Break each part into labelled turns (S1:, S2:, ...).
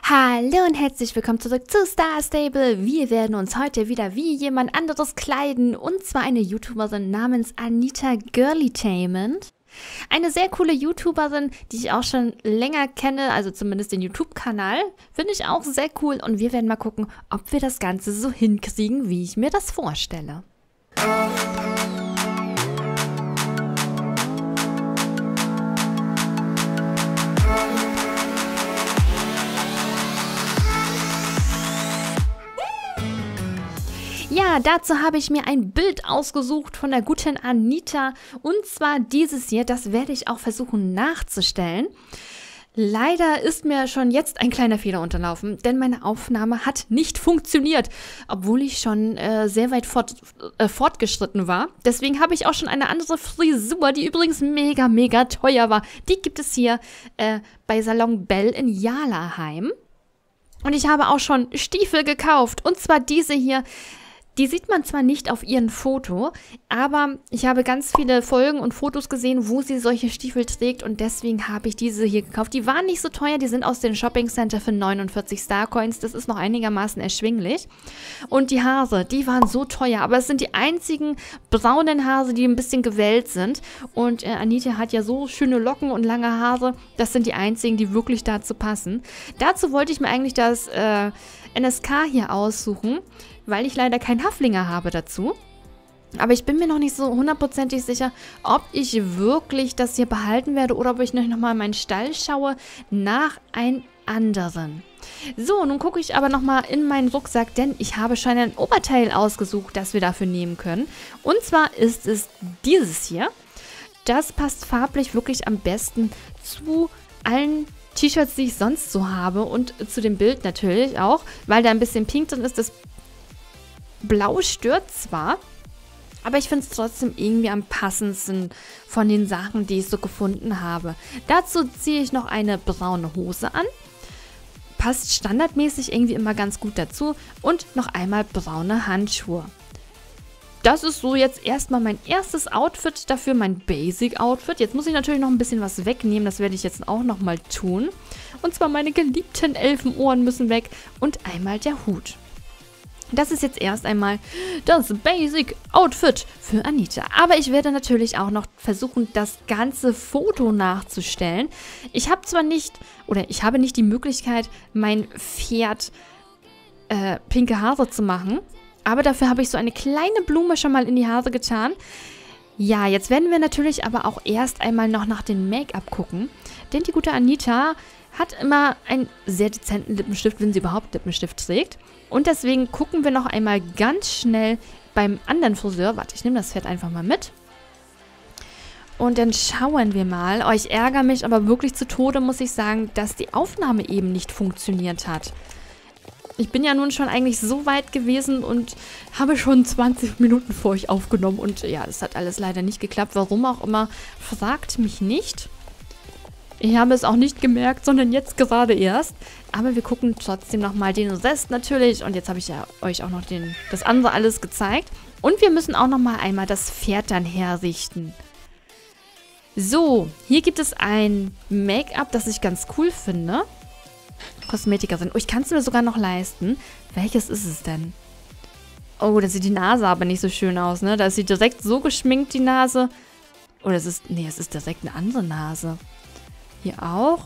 S1: Hallo und herzlich willkommen zurück zu Star Stable. Wir werden uns heute wieder wie jemand anderes kleiden, und zwar eine YouTuberin namens Anita Girlytainment. Eine sehr coole YouTuberin, die ich auch schon länger kenne, also zumindest den YouTube-Kanal. Finde ich auch sehr cool, und wir werden mal gucken, ob wir das Ganze so hinkriegen, wie ich mir das vorstelle. Ja, dazu habe ich mir ein Bild ausgesucht von der guten Anita, und zwar dieses hier. Das werde ich auch versuchen nachzustellen. Leider ist mir schon jetzt ein kleiner Fehler unterlaufen, denn meine Aufnahme hat nicht funktioniert, obwohl ich schon sehr weit fortgeschritten war. Deswegen habe ich auch schon eine andere Frisur, die übrigens mega teuer war. Die gibt es hier bei Salon Bell in Jalaheim. Und ich habe auch schon Stiefel gekauft, und zwar diese hier. Die sieht man zwar nicht auf ihrem Foto, aber ich habe ganz viele Folgen und Fotos gesehen, wo sie solche Stiefel trägt, und deswegen habe ich diese hier gekauft. Die waren nicht so teuer, die sind aus dem Shopping Center für 49 Starcoins, das ist noch einigermaßen erschwinglich. Und die Haare, die waren so teuer, aber es sind die einzigen braunen Haare, die ein bisschen gewellt sind. Und Anita hat ja so schöne Locken und lange Haare, das sind die einzigen, die wirklich dazu passen. Dazu wollte ich mir eigentlich das NSK hier aussuchen, weil ich leider keinen Haflinger habe dazu. Aber ich bin mir noch nicht so hundertprozentig sicher, ob ich wirklich das hier behalten werde oder ob ich nochmal in meinen Stall schaue nach einem anderen. So, nun gucke ich aber nochmal in meinen Rucksack, denn ich habe schon ein Oberteil ausgesucht, das wir dafür nehmen können. Und zwar ist es dieses hier. Das passt farblich wirklich am besten zu allen T-Shirts, die ich sonst so habe, und zu dem Bild natürlich auch, weil da ein bisschen pink drin ist. Das Blau stört zwar, aber ich finde es trotzdem irgendwie am passendsten von den Sachen, die ich so gefunden habe. Dazu ziehe ich noch eine braune Hose an. Passt standardmäßig irgendwie immer ganz gut dazu. Und noch einmal braune Handschuhe. Das ist so jetzt erstmal mein erstes Outfit dafür, mein Basic-Outfit. Jetzt muss ich natürlich noch ein bisschen was wegnehmen, das werde ich jetzt auch nochmal tun. Und zwar meine geliebten Elfenohren müssen weg und einmal der Hut. Das ist jetzt erst einmal das Basic-Outfit für Anita. Aber ich werde natürlich auch noch versuchen, das ganze Foto nachzustellen. Ich habe zwar nicht, oder ich habe nicht die Möglichkeit, mein Pferd pinke Haare zu machen, aber dafür habe ich so eine kleine Blume schon mal in die Haare getan. Ja, jetzt werden wir natürlich aber auch erst einmal noch nach dem Make-up gucken, denn die gute Anita hat immer einen sehr dezenten Lippenstift, wenn sie überhaupt Lippenstift trägt. Und deswegen gucken wir noch einmal ganz schnell beim anderen Friseur. Warte, ich nehme das Pferd einfach mal mit. Und dann schauen wir mal. Oh, ich ärgere mich aber wirklich zu Tode, muss ich sagen, dass die Aufnahme eben nicht funktioniert hat. Ich bin ja nun schon eigentlich so weit gewesen und habe schon 20 Minuten vor euch aufgenommen. Und ja, das hat alles leider nicht geklappt. Warum auch immer, fragt mich nicht. Ich habe es auch nicht gemerkt, sondern jetzt gerade erst. Aber wir gucken trotzdem nochmal den Rest natürlich. Und jetzt habe ich ja euch auch noch das andere alles gezeigt. Und wir müssen auch nochmal einmal das Pferd dann herrichten. So, hier gibt es ein Make-up, das ich ganz cool finde. Kosmetikerin. Oh, ich kann es mir sogar noch leisten. Welches ist es denn? Oh, da sieht die Nase aber nicht so schön aus, ne? Da ist sie direkt so geschminkt, die Nase. Oder es ist direkt eine andere Nase. Hier auch.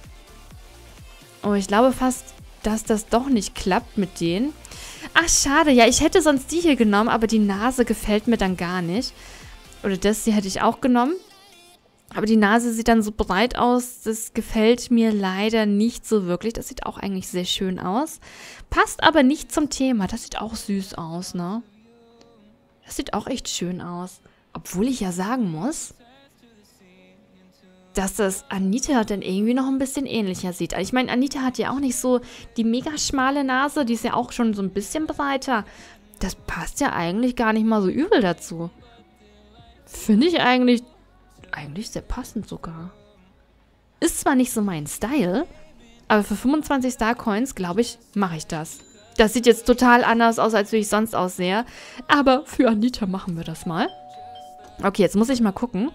S1: Oh, ich glaube fast, dass das doch nicht klappt mit denen. Ach, schade. Ja, ich hätte sonst die hier genommen, aber die Nase gefällt mir dann gar nicht. Oder das hier hätte ich auch genommen. Aber die Nase sieht dann so breit aus. Das gefällt mir leider nicht so wirklich. Das sieht auch eigentlich sehr schön aus. Passt aber nicht zum Thema. Das sieht auch süß aus, ne? Das sieht auch echt schön aus. Obwohl ich ja sagen muss, dass das Anita dann irgendwie noch ein bisschen ähnlicher sieht. Ich meine, Anita hat ja auch nicht so die mega schmale Nase, die ist ja auch schon so ein bisschen breiter. Das passt ja eigentlich gar nicht mal so übel dazu. Finde ich eigentlich sehr passend sogar. Ist zwar nicht so mein Style, aber für 25 Starcoins, glaube ich, mache ich das. Das sieht jetzt total anders aus, als wie ich sonst aussehe. Aber für Anita machen wir das mal. Okay, jetzt muss ich mal gucken.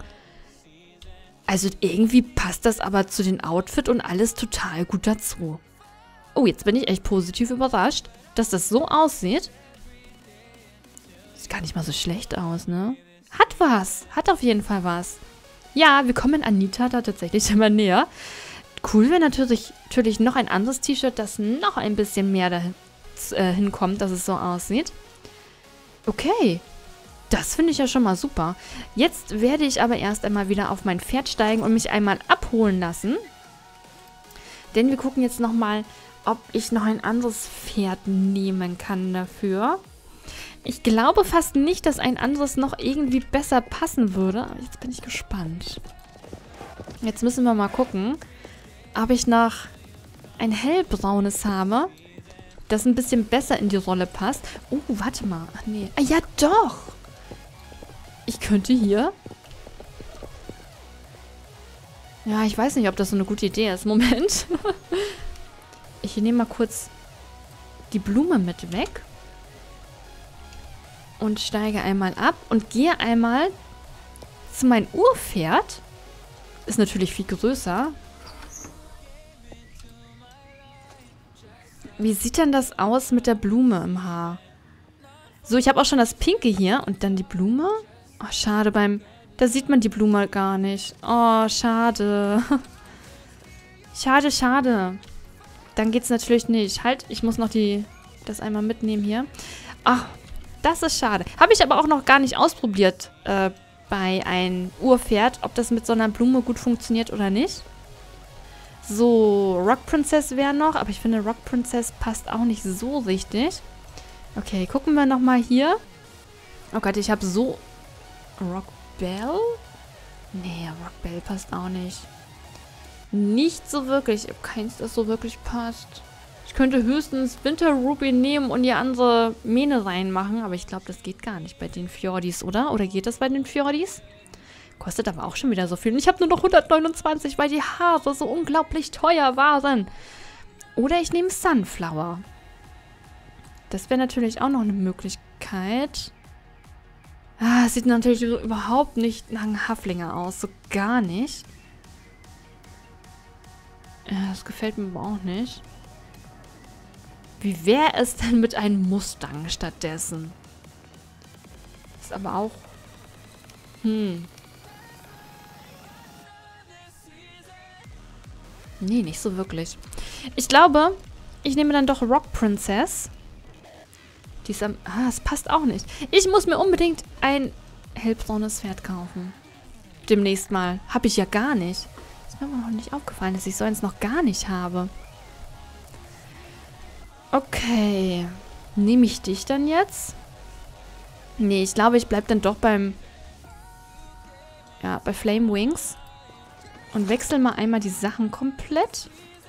S1: Also irgendwie passt das aber zu den Outfit und alles total gut dazu. Oh, jetzt bin ich echt positiv überrascht, dass das so aussieht. Sieht gar nicht mal so schlecht aus, ne? Hat was. Hat auf jeden Fall was. Ja, wir kommen Anita da tatsächlich immer näher. Cool wäre natürlich noch ein anderes T-Shirt, das noch ein bisschen mehr dahin hinkommt, dass es so aussieht. Okay. Das finde ich ja schon mal super. Jetzt werde ich aber erst einmal wieder auf mein Pferd steigen und mich einmal abholen lassen. Denn wir gucken jetzt nochmal, ob ich noch ein anderes Pferd nehmen kann dafür. Ich glaube fast nicht, dass ein anderes noch irgendwie besser passen würde. Aber jetzt bin ich gespannt. Jetzt müssen wir mal gucken, ob ich noch ein hellbraunes habe, das ein bisschen besser in die Rolle passt. Oh, warte mal. Ach nee. Ah, ja, doch. Ich könnte hier... Ja, ich weiß nicht, ob das so eine gute Idee ist. Moment. Ich nehme mal kurz die Blume mit weg. Und steige einmal ab und gehe einmal zu meinem Urpferd. Ist natürlich viel größer. Wie sieht denn das aus mit der Blume im Haar? So, ich habe auch schon das Pinke hier. Und dann die Blume? Oh, schade, da sieht man die Blume gar nicht. Oh, schade. Schade, schade. Dann geht's natürlich nicht. Halt, ich muss noch das einmal mitnehmen hier. Ach, das ist schade. Habe ich aber auch noch gar nicht ausprobiert bei einem Urpferd, ob das mit so einer Blume gut funktioniert oder nicht. So, Rock Princess wäre noch, aber ich finde, Rock Princess passt auch nicht so richtig. Okay, gucken wir nochmal hier. Oh Gott, ich habe so... Rock Bell? Nee, Rock Bell passt auch nicht. Nicht so wirklich. Ich habe keins, das so wirklich passt. Ich könnte höchstens Winter Ruby nehmen und die andere Mähne reinmachen, aber ich glaube, das geht gar nicht bei den Fjordis, oder? Oder geht das bei den Fjordis? Kostet aber auch schon wieder so viel. Und ich habe nur noch 129, weil die Haare so unglaublich teuer waren. Oder ich nehme Sunflower. Das wäre natürlich auch noch eine Möglichkeit. Ah, sieht natürlich überhaupt nicht nach einem Haflinger aus. So gar nicht. Ja, das gefällt mir aber auch nicht. Wie wäre es denn mit einem Mustang stattdessen? Ist aber auch... Nee, nicht so wirklich. Ich glaube, ich nehme dann doch Rock Princess. Die ist am... Ah, es passt auch nicht. Ich muss mir unbedingt ein hellbraunes Pferd kaufen. Demnächst mal. Habe ich ja gar nicht. Ist mir aber noch nicht aufgefallen, dass ich so eins noch gar nicht habe. Okay. Nehme ich dich dann jetzt? Nee, ich glaube, ich bleibe dann doch bei Flame Wings. Und wechsle mal einmal die Sachen komplett.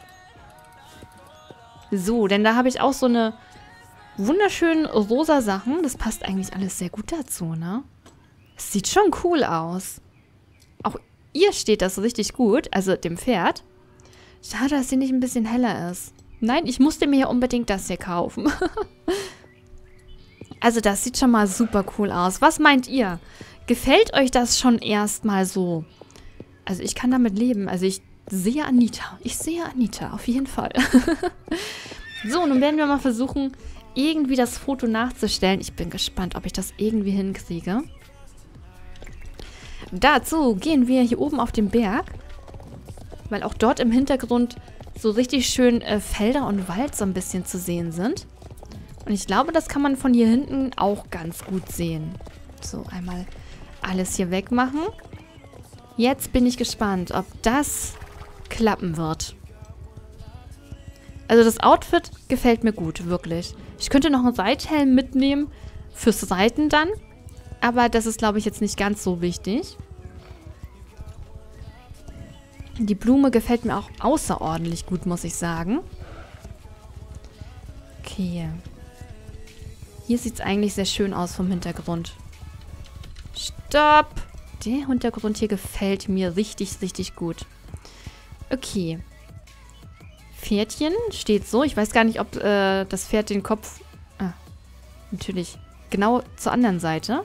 S1: So, denn da habe ich auch so eine wunderschönen rosa Sachen. Das passt eigentlich alles sehr gut dazu, ne? Es sieht schon cool aus. Auch ihr steht das richtig gut, also dem Pferd. Schade, dass sie nicht ein bisschen heller ist. Nein, ich musste mir ja unbedingt das hier kaufen. Also das sieht schon mal super cool aus. Was meint ihr? Gefällt euch das schon erstmal so? Also ich kann damit leben. Also ich sehe Anita. Ich sehe Anita, auf jeden Fall. So, nun werden wir mal versuchen, irgendwie das Foto nachzustellen. Ich bin gespannt, ob ich das irgendwie hinkriege. Dazu gehen wir hier oben auf den Berg. Weil auch dort im Hintergrund so richtig schön Felder und Wald so ein bisschen zu sehen sind. Und ich glaube, das kann man von hier hinten auch ganz gut sehen. So, einmal alles hier wegmachen. Jetzt bin ich gespannt, ob das klappen wird. Also das Outfit gefällt mir gut, wirklich. Ich könnte noch einen Reithelm mitnehmen fürs Reiten dann. Aber das ist, glaube ich, jetzt nicht ganz so wichtig. Die Blume gefällt mir auch außerordentlich gut, muss ich sagen. Okay. Hier sieht es eigentlich sehr schön aus vom Hintergrund. Stopp! Der Hintergrund hier gefällt mir richtig, richtig gut. Okay. Pferdchen steht so. Ich weiß gar nicht, ob das Pferd den Kopf... Ah, natürlich. Genau zur anderen Seite.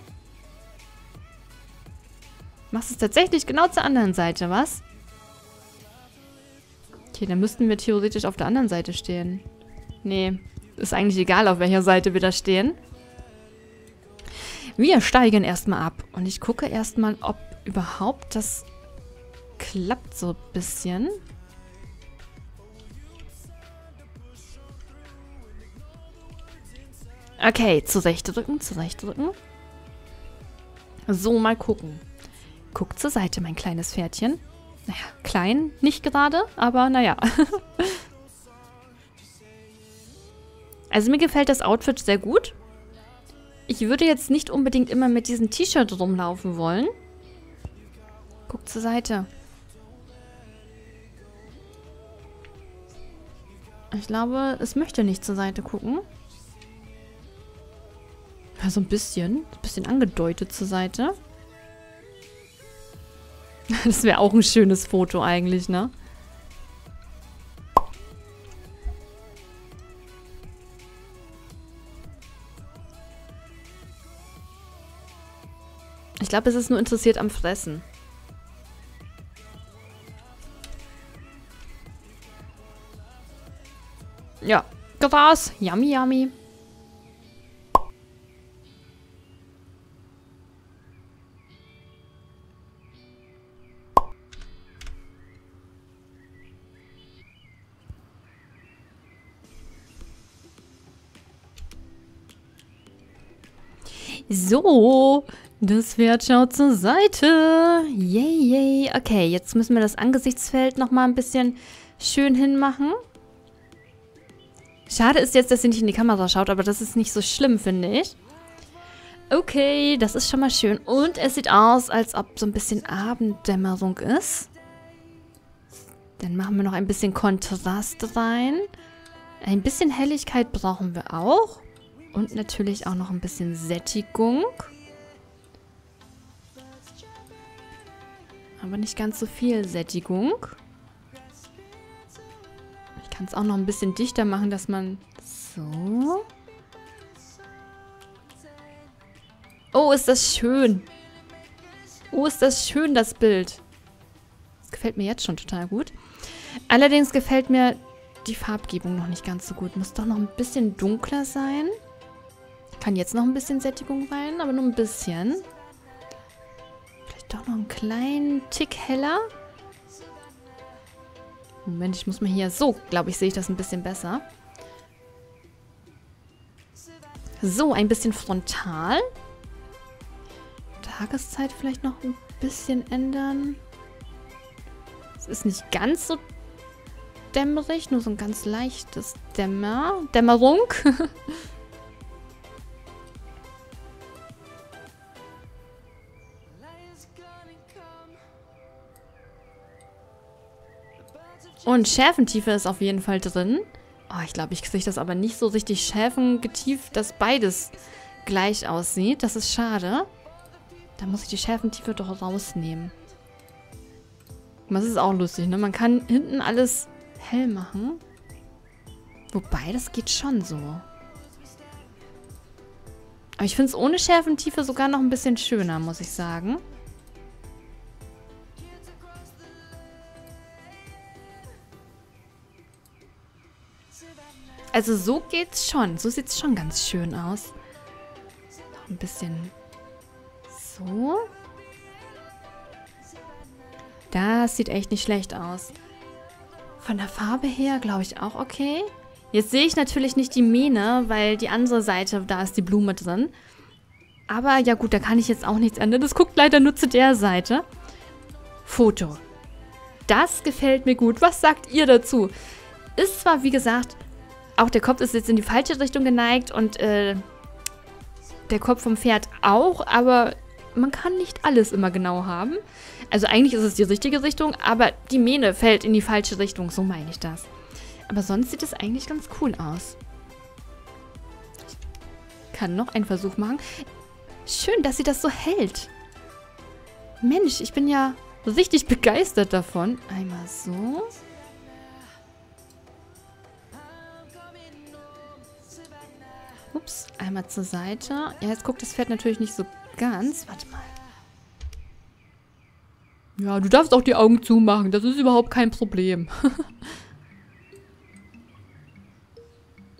S1: Machst es tatsächlich genau zur anderen Seite, was? Okay, dann müssten wir theoretisch auf der anderen Seite stehen. Nee, ist eigentlich egal, auf welcher Seite wir da stehen. Wir steigen erstmal ab. Und ich gucke erstmal, ob überhaupt das klappt so ein bisschen. Okay, zur Seite drücken, zur Seite drücken. So, mal gucken. Guck zur Seite, mein kleines Pferdchen. Naja, klein, nicht gerade, aber naja. Also mir gefällt das Outfit sehr gut. Ich würde jetzt nicht unbedingt immer mit diesem T-Shirt rumlaufen wollen. Guck zur Seite. Ich glaube, es möchte nicht zur Seite gucken. Ja, so ein bisschen. Ein bisschen angedeutet zur Seite. Das wäre auch ein schönes Foto eigentlich, ne? Ich glaube, es ist nur interessiert am Fressen. Ja, Gras. Yummy, yummy. So, das Pferd schaut zur Seite. Yay, yay. Okay, jetzt müssen wir das Angesichtsfeld nochmal ein bisschen schön hinmachen. Schade ist jetzt, dass sie nicht in die Kamera schaut, aber das ist nicht so schlimm, finde ich. Okay, das ist schon mal schön. Und es sieht aus, als ob so ein bisschen Abenddämmerung ist. Dann machen wir noch ein bisschen Kontrast rein. Ein bisschen Helligkeit brauchen wir auch. Und natürlich auch noch ein bisschen Sättigung. Aber nicht ganz so viel Sättigung. Ich kann es auch noch ein bisschen dichter machen, dass man... So. Oh, ist das schön. Oh, ist das schön, das Bild. Das gefällt mir jetzt schon total gut. Allerdings gefällt mir die Farbgebung noch nicht ganz so gut. Muss doch noch ein bisschen dunkler sein. Kann jetzt noch ein bisschen Sättigung rein, aber nur ein bisschen. Vielleicht doch noch einen kleinen Tick heller. Moment, ich muss mal hier... So, glaube ich, sehe ich das ein bisschen besser. So, ein bisschen frontal. Tageszeit vielleicht noch ein bisschen ändern. Es ist nicht ganz so dämmerig, nur so ein ganz leichtes Dämmerung. Und Schärfentiefe ist auf jeden Fall drin. Oh, ich glaube, ich kriege das aber nicht so richtig schärfengetieft, dass beides gleich aussieht. Das ist schade. Da muss ich die Schärfentiefe doch rausnehmen. Das ist auch lustig, ne? Man kann hinten alles hell machen. Wobei, das geht schon so. Aber ich finde es ohne Schärfentiefe sogar noch ein bisschen schöner, muss ich sagen. Also so geht's schon. So sieht's schon ganz schön aus. Noch ein bisschen so. Das sieht echt nicht schlecht aus. Von der Farbe her glaube ich auch okay. Jetzt sehe ich natürlich nicht die Mähne, weil die andere Seite, da ist die Blume drin. Aber ja gut, da kann ich jetzt auch nichts ändern. Das guckt leider nur zu der Seite. Foto. Das gefällt mir gut. Was sagt ihr dazu? Ist zwar, wie gesagt, auch der Kopf ist jetzt in die falsche Richtung geneigt und der Kopf vom Pferd auch, aber man kann nicht alles immer genau haben. Also eigentlich ist es die richtige Richtung, aber die Mähne fällt in die falsche Richtung, so meine ich das. Aber sonst sieht es eigentlich ganz cool aus. Ich kann noch einen Versuch machen. Schön, dass sie das so hält. Mensch, ich bin ja richtig begeistert davon. Einmal so. Ups, einmal zur Seite. Ja, jetzt guckt das Pferd natürlich nicht so ganz. Warte mal. Ja, du darfst auch die Augen zumachen. Das ist überhaupt kein Problem.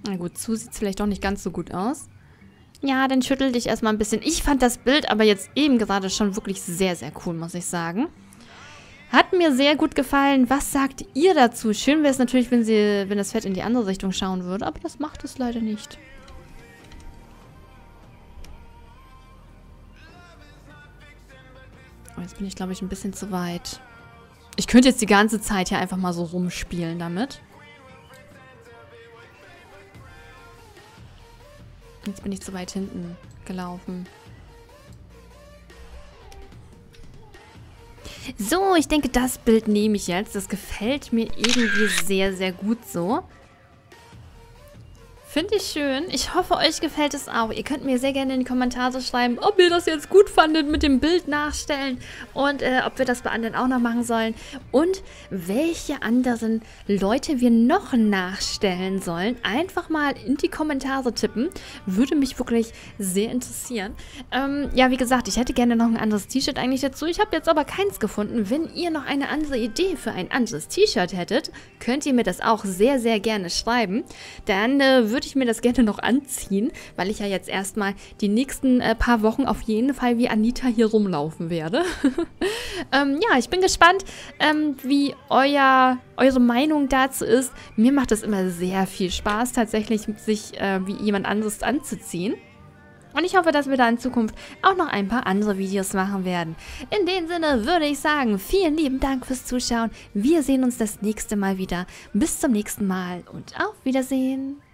S1: Na gut, so sieht es vielleicht doch nicht ganz so gut aus. Ja, dann schüttel dich erstmal ein bisschen. Ich fand das Bild aber jetzt eben gerade schon wirklich sehr, sehr cool, muss ich sagen. Hat mir sehr gut gefallen. Was sagt ihr dazu? Schön wäre es natürlich, wenn das Pferd in die andere Richtung schauen würde, aber das macht es leider nicht. Oh, jetzt bin ich, glaube ich, ein bisschen zu weit. Ich könnte jetzt die ganze Zeit hier einfach mal so rumspielen damit. Jetzt bin ich zu weit hinten gelaufen. So, ich denke, das Bild nehme ich jetzt. Das gefällt mir irgendwie sehr, sehr gut so. Finde ich schön. Ich hoffe, euch gefällt es auch. Ihr könnt mir sehr gerne in die Kommentare schreiben, ob ihr das jetzt gut fandet mit dem Bild nachstellen und ob wir das bei anderen auch noch machen sollen und welche anderen Leute wir noch nachstellen sollen. Einfach mal in die Kommentare tippen. Würde mich wirklich sehr interessieren. Ja, wie gesagt, ich hätte gerne noch ein anderes T-Shirt eigentlich dazu. Ich habe jetzt aber keins gefunden. Wenn ihr noch eine andere Idee für ein anderes T-Shirt hättet, könnt ihr mir das auch sehr, sehr gerne schreiben. Dann würde ich mir das gerne noch anziehen, weil ich ja jetzt erstmal die nächsten paar Wochen auf jeden Fall wie Anita hier rumlaufen werde. Ja, ich bin gespannt, wie eure Meinung dazu ist. Mir macht es immer sehr viel Spaß, tatsächlich sich wie jemand anderes anzuziehen. Und ich hoffe, dass wir da in Zukunft auch noch ein paar andere Videos machen werden. In dem Sinne würde ich sagen, vielen lieben Dank fürs Zuschauen. Wir sehen uns das nächste Mal wieder. Bis zum nächsten Mal und auf Wiedersehen.